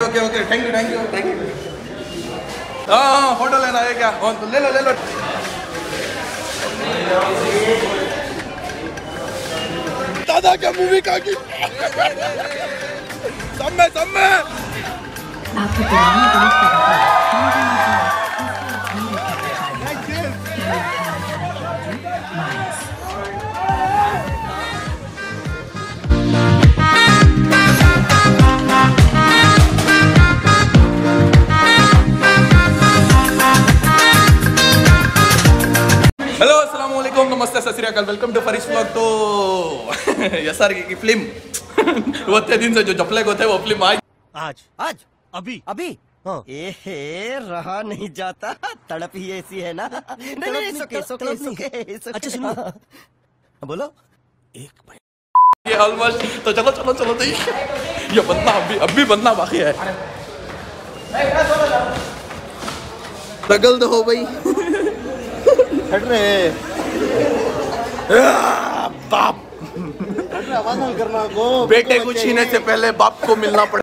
Okay okay thank you हाँ photo लेना है क्या? तो ले लो दादा क्या मूवी कहाँ की? सब में आपके पुराने दोस्त हेलो अस्सलाम वालेकुम नमस्ते सत श्री अकाल वेलकम टू फरीश व्लॉग। तो यस की फिल्म होते दिन से जो जपले होते हैं वो फिल्म आज अभी हाँ। रहा नहीं जाता, तड़प ही ऐसी है ना। नहीं सुके। अच्छा सुनो, बोलो एक ये ऑलमोस्ट तो चलो नहीं ये बनना अभी बनना बाकी है। स्ट्रगल तो हो भाई हट रहे बाप आवाज करना को बेटे को छीने से पहले बाप को मिलना पड़े।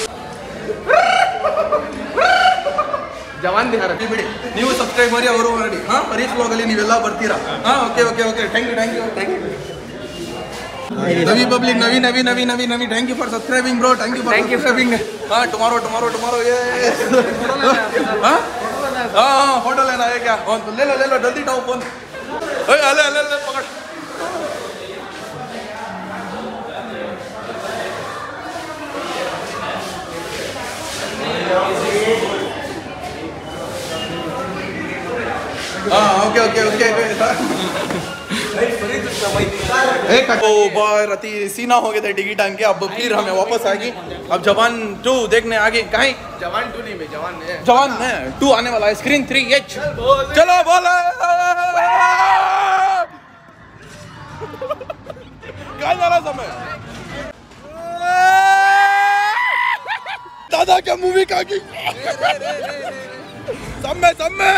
ಜವಾನ್ ಬಿಹಾರ ಬಿಡಿ ನೀವು ಸಬ್ಸ್ಕ್ರೈಬ್ ಮಾಡಿ ಅವರು ಮಾಡಿ ಹಾಂ ಫರೀಶ್ ವ್ಲಾಗ್ ಅಲ್ಲಿ ನೀವೆಲ್ಲ ಬರ್ತೀರಾ ಹಾಂ ಓಕೆ ಥ್ಯಾಂಕ್ ಯು ನವಿ ಪಬ್ಲಿಕ್ ನವಿ thank you for subscribing bro thank you for subscribing ಹಾಂ ಟುಮಾರೋ हाँ फोटो लेना है क्या? तो ले लो जल्दी उठाओ फोन। अले पकड़ हाँ ओके ओ बाय रति सीना हो गए थे टिकट टांग के। अब फिर हमें वापस आ गई। अब जवान 2 देखने आगे कहीं जवान 2 नहीं में जवान में 2 आने वाला है स्क्रीन 3H। चलो बोलो क्या जाना समय दादा क्या मूवी कहाँ की? सब में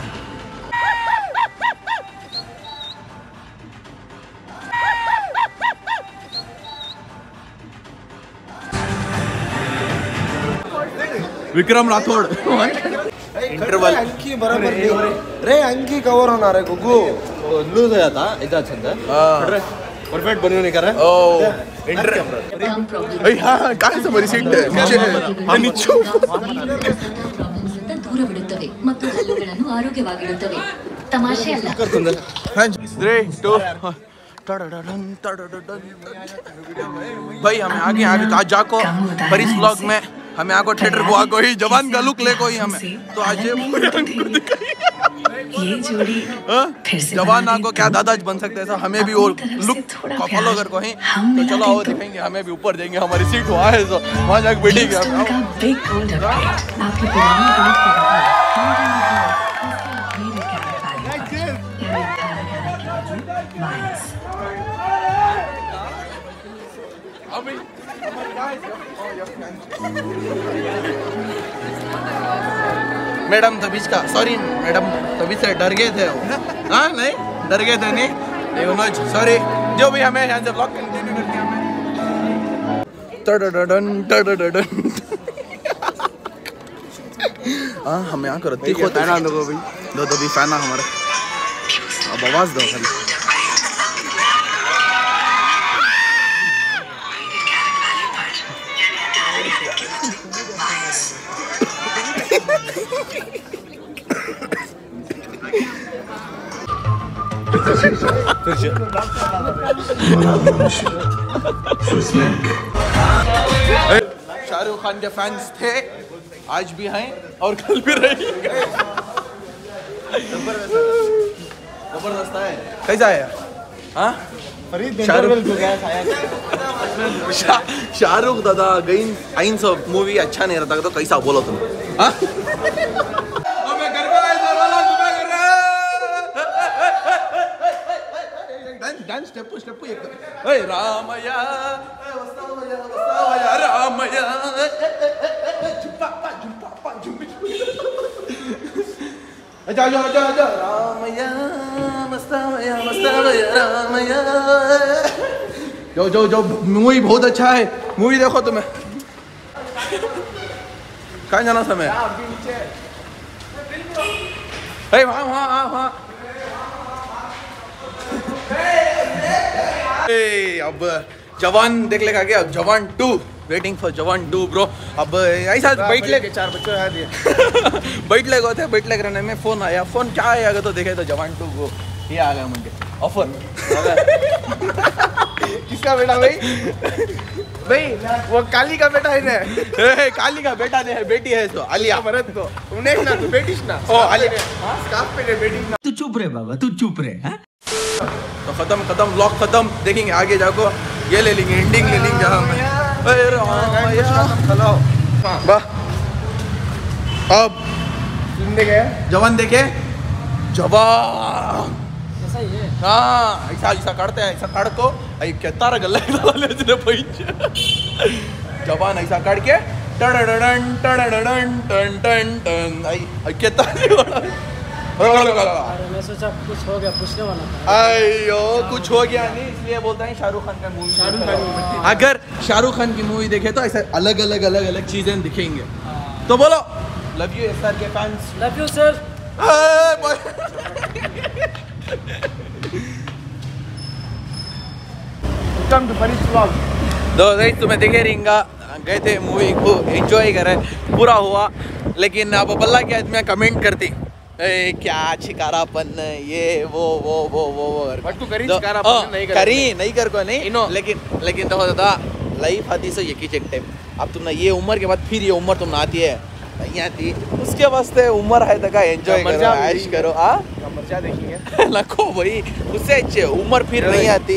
विक्रम राठौड़ इंटरवल अंकी बराबर रे अंकी कवर होना रे गुगु लूज हो जाता इधर चंद परफेक्ट बनी नहीं कर रहा ओ इंटर हां कहां से मेरी सीट है नीचे ದೂರವಿಡುತ್ತವೆ ಮತ್ತು ಹಲ್ಲುಗಳನ್ನು ಆರೋಗ್ಯವಾಗಿಡುತ್ತವೆ. ತಮಾಷೆ ಅಲ್ಲ. 3 2 भाई हमें आगे आज जाको फरीश व्लॉग में हमें आगो थिएटर को आगो ही जवान का लुक ले कोई हमें तो आज ये जोड़ी जवान आगो क्या दादा बन सकते हैं हमें भी और लुक फॉलो कर को ही तो चलो आओ दिखाएंगे हमें भी ऊपर जाएंगे हमारी सीट वहाँ है तो वहाँ जाके बैठेंगे। मैडम तबीज का सॉरी मैडम तबीज से डर गए थे वो हाँ नहीं डर गए थे नहीं सॉरी जो भी हमें यहाँ से ब्लॉग कंटिन्यू करते हैं हाँ हमें यहाँ कर रही है दो भी फैन हमारे अब आवाज दो खाली शाहरुख खान के फैंस थे आज भी हैं और कल भी रहेंगे। जबरदस्त है कैसा है हाँ शाहरुख दादा गई आइंस मूवी अच्छा नहीं रहता तो कैसा बोलो तुम हाँ डांस स्टेप एक रामया रामया अच्छा रामया मस्तावया रामया जो मूवी बहुत अच्छा है मूवी देखो तुम्हें कहाँ जाना समय? वहाँ अब जवान देख लेगा क्या? अब जवान 2 वेटिंग फॉर जवान 2 ब्रो. अब ऐसा बैठ ले 4 बच्चों याद है. बैठ ले होते बैठ ले रहने में फोन आया. फोन क्या आया अगर तो देखे तो जवान 2 को ये आ गया मुझे ऑफर. किसका बेटा भाई? भाई वो काली का बेटा है ना. काली का बेटा नहीं है, बेटी है तो आलिया भरत को उन्हें ना तू बेटिश ना. ओ आलिया स्कार्फ पे बेटी ना. तू चुप रहे बाबा, तू चुप रहे. तो खत्म व्लॉग खत्म. देखेंगे आगे जाको ये ले लेंगे एंडिंग ले लेंगे हम. वाह अब जवान देखे जवान. हाँ ऐसा काटते हैं. ऐसा काट को तारा गल्ला जवान ऐसा काट के टन मैं सोचा कुछ हो गया पूछने वाला था. अयो कुछ हो गया नहीं इसलिए बोलता है शाहरुख खान का मूवी. अगर शाहरुख खान की मूवी देखे तो ऐसे अलग अलग चीजें दिखेंगे. तो बोलो लव यू SR के fans. Love you sir. Come to Fanish vlog. तो तुम्हें देखे रहेंगा गए थे मूवी को एंजॉय करे पूरा हुआ. लेकिन अब बल्ला के आदमी कमेंट करती क्या छिकारापन ये वो बट तू करी छिकारापन नहीं कर को नहीं. लेकिन तो दादा लाइफ आती सो एक टाइम. अब तुमने ये उम्र के बाद फिर ये उम्र तुमने आती है नहीं आती. उसके वास्ते उम्र है तक एंजॉय करो ऐश करो. मर्जा देखेंगे लखो भाई उससे अच्छे उम्र फिर नहीं आती.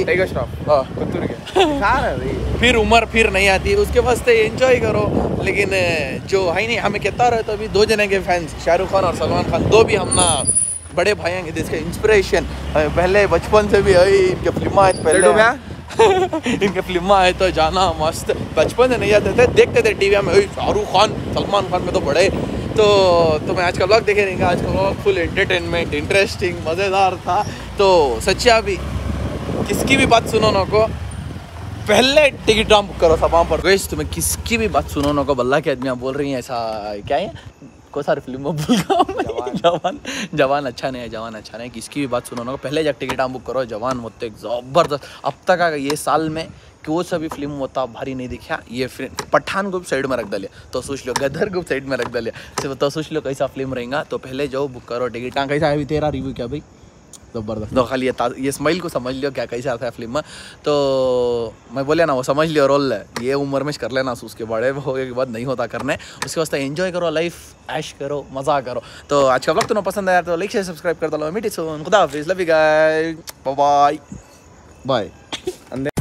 फिर उम्र फिर नहीं आती उसके वास्ते एंजॉय करो. लेकिन जो है नहीं हमें कहता रहे तो अभी 2 जने के फैंस शाहरुख खान और सलमान खान 2 भी हम ना बड़े भाई हैं जिसके इंस्पिरेशन पहले बचपन से भी है. इनके फिल्म आए पहले इनके फिल्म आए तो जाना मस्त. बचपन से नहीं जाते थे देखते थे टीवी में शाहरुख खान सलमान खान में तो बड़े. तो मैं आज का व्लॉग देखे रहेंगे. आज का व्लॉग फुल एंटरटेनमेंट इंटरेस्टिंग मज़ेदार था. तो सच्चा भी किसकी भी बात सुनो ना को पहले टिकट बुक करो सब वहाँ पर. वैसे तुम्हें किसकी भी बात सुनो ना को बल्ला के आदमी बोल रही हैं ऐसा क्या है को सारी फिल्म में भूल गया. जवान अच्छा नहीं है. जवान अच्छा नहीं. किसकी भी बात सुनो ना पहले जाकर टिकट बुक करो. जवान होते ज़बरदस्त. अब तक ये साल में कोई सा भी फिल्म होता भारी नहीं दिखा. ये पठान को साइड में रख डालिए तो सोच लो. गदर को साइड में रख डालिए तो सोच लो कैसा फिल्म रहेगा. तो पहले जाओ बुक करो टिकट. कैसा है तेरा रिव्यू क्या भाई? ज़बरदस्त. तो खाली ये स्माइल को समझ लियो क्या कैसा आता है फिल्म में. तो मैं बोले ना वो समझ लियो रोल है ये उम्र में कर लेना. उसके बड़े होने के बाद नहीं होता करने. उसके वास्ते एंजॉय करो लाइफ ऐश करो मज़ा करो. तो आज का व्लॉग तुम्हें पसंद आया तो लाइक शेयर सब्सक्राइब कर दो. Meet it soon. खुदा हाफिज़. Love you guys. Bye bye.